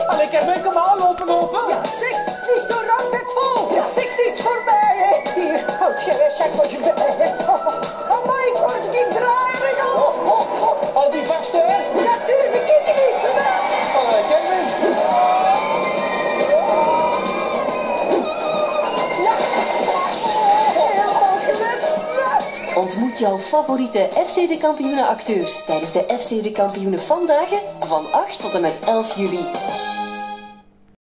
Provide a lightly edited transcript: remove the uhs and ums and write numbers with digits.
Allee, ik heb mijn kamer lopen. Ja, zeg, niet zo rap met Paul. Dat is niets voor mij, hè. Hier, houd jij weer zeg wat je bent. Amai, ik word niet draaien, joh. Al die vaste, hè? Ja, durf ik het niet, hè. Allee, Kevin. Ja, helemaal gletsnat. Ontmoet jouw favoriete FC De Kampioenen acteurs tijdens de FC De Kampioenen Vandagen van 8 tot en met 11 juli.